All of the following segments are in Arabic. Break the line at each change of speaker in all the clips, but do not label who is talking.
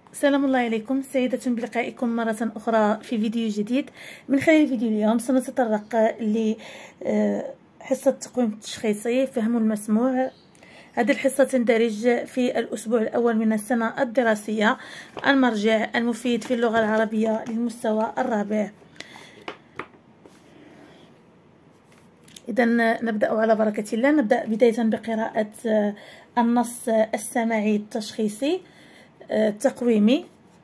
سلام الله عليكم، سعيدة بلقائكم مرة أخرى في فيديو جديد. من خلال فيديو اليوم سنتطرق لحصة التقويم التشخيصي فهم المسموع. هذه الحصة تندرج في الأسبوع الأول من السنة الدراسية، المرجع المفيد في اللغة العربية للمستوى الرابع. إذا نبدأ على بركة الله. نبدأ بداية بقراءة النص السمعي التشخيصي التقويمي.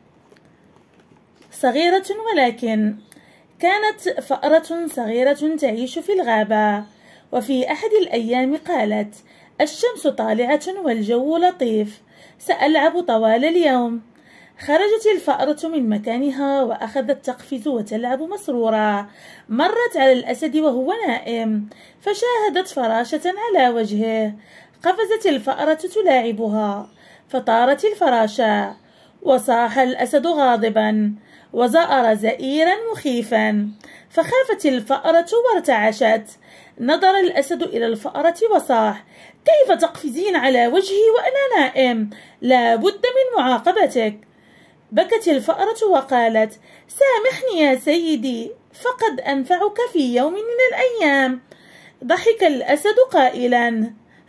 صغيرة ولكن كانت فأرة صغيرة تعيش في الغابة، وفي أحد الأيام قالت: الشمس طالعة والجو لطيف، سألعب طوال اليوم. خرجت الفأرة من مكانها وأخذت تقفز وتلعب مسرورة. مرت على الأسد وهو نائم، فشاهدت فراشة على وجهه. قفزت الفأرة تلاعبها، فطارت الفراشة، وصاح الأسد غاضبا وزأر زئيرا مخيفا، فخافت الفأرة وارتعشت. نظر الأسد إلى الفأرة وصاح: كيف تقفزين على وجهي وأنا نائم؟ لا بد من معاقبتك. بكت الفأرة وقالت: سامحني يا سيدي، فقد أنفعك في يوم من الأيام. ضحك الأسد قائلا: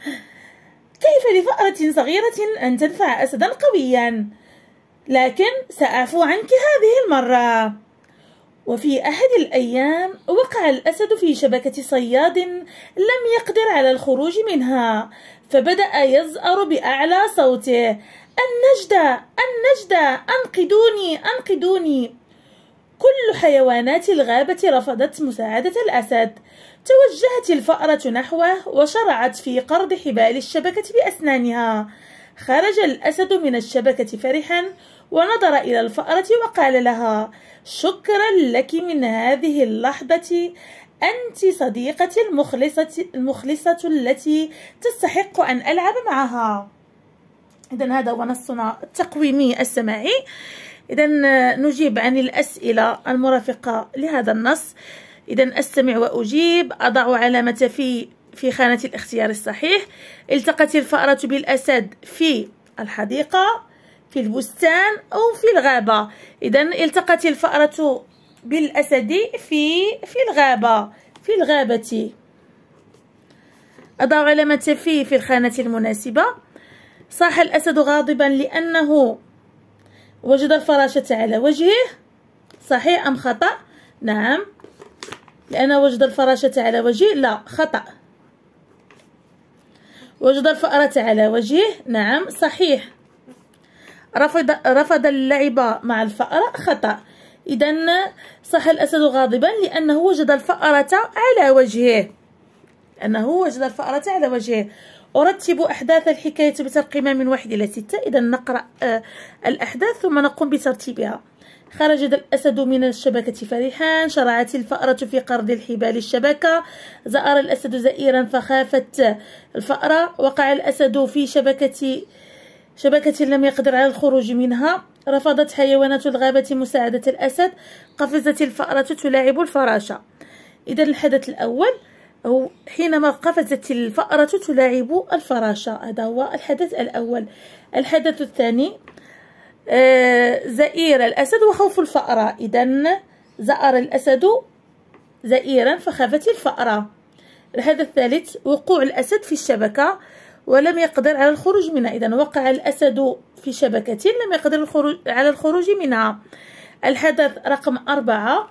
كيف لفأرة صغيرة أن تنفع أسدا قويا؟ لكن سأعفو عنك هذه المرة. وفي أحد الأيام وقع الأسد في شبكة صياد لم يقدر على الخروج منها، فبدأ يزأر بأعلى صوته: النجدة النجدة، أنقذوني أنقذوني. كل حيوانات الغابة رفضت مساعدة الأسد. توجهت الفأرة نحوه وشرعت في قرض حبال الشبكة بأسنانها. خرج الأسد من الشبكة فرحا ونظر إلى الفأرة وقال لها: شكرا لك من هذه اللحظة، أنت صديقتي المخلصة التي تستحق أن ألعب معها. إذن هذا هو نصنا التقويمي السماعي. إذن نجيب عن الأسئلة المرافقة لهذا النص. إذن أستمع وأجيب. أضع علامة في خانة الاختيار الصحيح. التقت الفأرة بالأسد في الحديقة، في البستان أو في الغابة. إذن التقت الفأرة بالأسد في الغابة، في الغابة. أضع علامة في الخانة المناسبة. صاح الأسد غاضبا لأنه وجد الفراشة على وجهه. صحيح أم خطأ؟ نعم، لأنه وجد الفراشة على وجهه. لا، خطأ. وجد الفأرة على وجهه. نعم، صحيح. رفض اللعب مع الفأرة. خطأ. إذن صاح الأسد غاضبا لأنه وجد الفأرة على وجهه. أرتب أحداث الحكاية بترقيم من 1 إلى 6. إذا نقرأ الأحداث ثم نقوم بترتيبها. خرج الأسد من الشبكة فرحا، شرعت الفأرة في قرض الحبال الشبكة، زأر الأسد زئيرا فخافت الفأرة، وقع الأسد في شبكة لم يقدر على الخروج منها، رفضت حيوانات الغابة مساعدة الأسد، قفزت الفأرة تلاعب الفراشة. إذا الحدث الأول هو حينما قفزت الفأرة تلاعب الفراشة، هذا هو الحدث الأول. الحدث الثاني زئير الأسد وخوف الفأرة. إذن زأر الأسد زئيرا فخافت الفأرة. الحدث الثالث وقوع الأسد في الشبكة ولم يقدر على الخروج منها. إذن وقع الأسد في شبكة لم يقدر على الخروج منها. الحدث رقم 4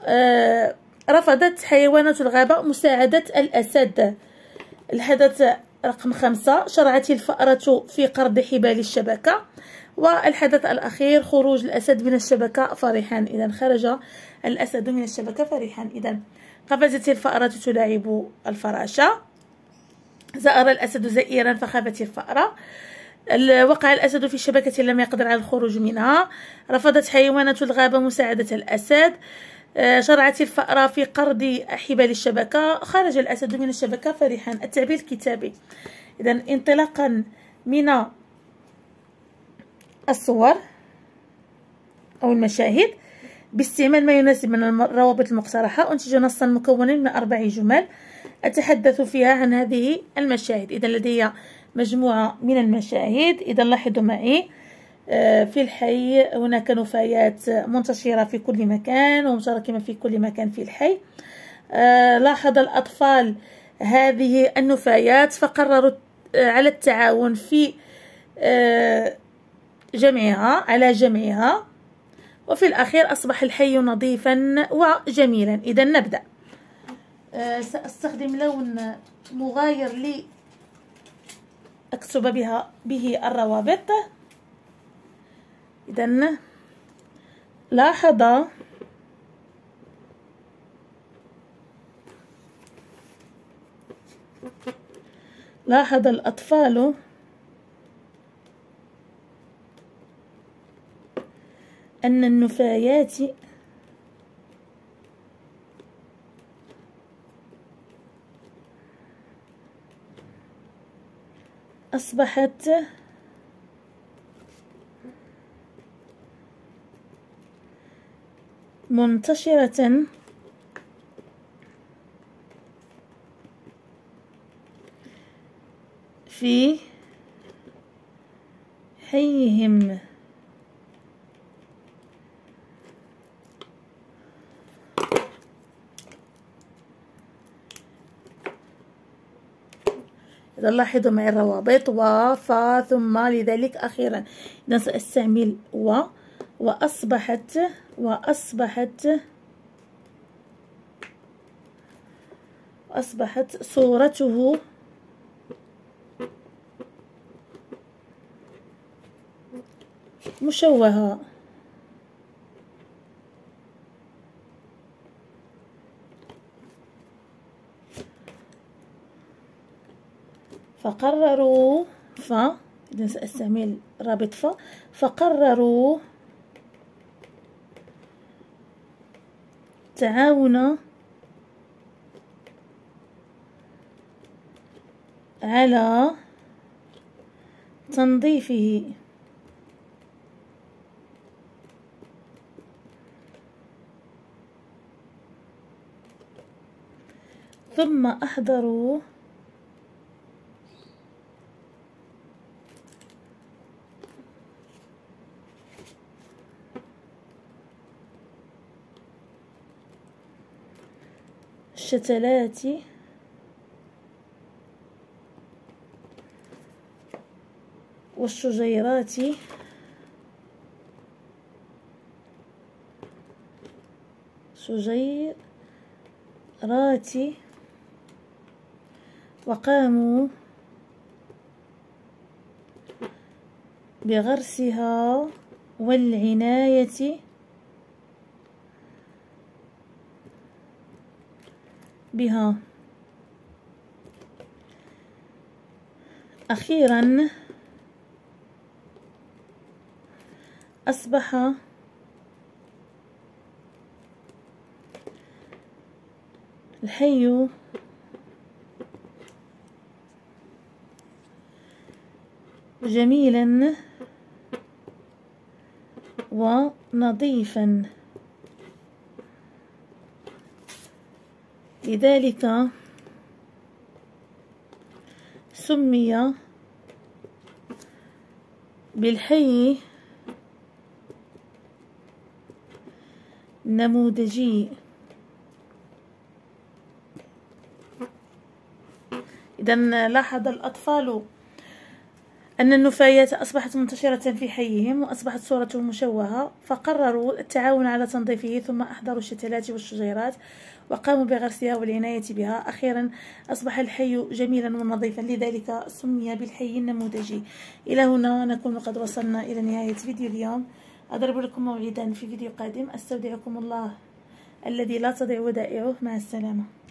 رفضت حيوانات الغابة مساعدة الأسد. الحدث رقم 5 شرعت الفأرة في قرض حبال الشبكة. والحدث الأخير خروج الأسد من الشبكة فرحا. إذا خرج الأسد من الشبكة فرحا. إذا قفزت الفأرة تلاعب الفراشة، زأر الأسد زئيرا فخافت الفأرة، وقع الأسد في شبكة لم يقدر على الخروج منها، رفضت حيوانات الغابة مساعدة الأسد، شرعت الفأرة في قرض حبال الشبكة، خرج الأسد من الشبكة فرحا. التعبير الكتابي. إذا انطلاقا من الصور أو المشاهد باستعمال ما يناسب من الروابط المقترحة، أنتج نصا مكونا من 4 جمل أتحدث فيها عن هذه المشاهد. إذا لدي مجموعة من المشاهد. إذا لاحظوا معي في الحي هناك نفايات منتشرة في كل مكان ومتراكمة في كل مكان في الحي. لاحظ الأطفال هذه النفايات فقرروا على التعاون في جمعها وفي الأخير أصبح الحي نظيفا وجميلا. إذا نبدأ. سأستخدم لون مغاير لي أكتب به الروابط. إذا لاحظ الأطفال أن النفايات أصبحت منتشرة في حيهم. إذا لاحظوا معي الروابط وفا ثم لذلك أخيرا. إذا سأستعمل وأصبحت صورته مشوهة. فقرروا إذا سأستعمل رابط فقرروا تعاون على تنظيفه. ثم أحضروا الشتلات والشجيرات وقاموا بغرسها والعناية بها. أخيرا أصبح الحي جميلا ونظيفا. لذلك سمي بالحي النموذجي. إذن لاحظ الأطفال أن النفايات أصبحت منتشرة في حيهم وأصبحت صورته مشوهة، فقرروا التعاون على تنظيفه، ثم أحضروا الشتلات والشجيرات وقاموا بغرسها والعناية بها. أخيرا أصبح الحي جميلا ونظيفا، لذلك سمي بالحي النموذجي. إلى هنا نكون قد وصلنا إلى نهاية فيديو اليوم. أضرب لكم موعدا في فيديو قادم. أستودعكم الله الذي لا تضيع ودائعه. مع السلامة.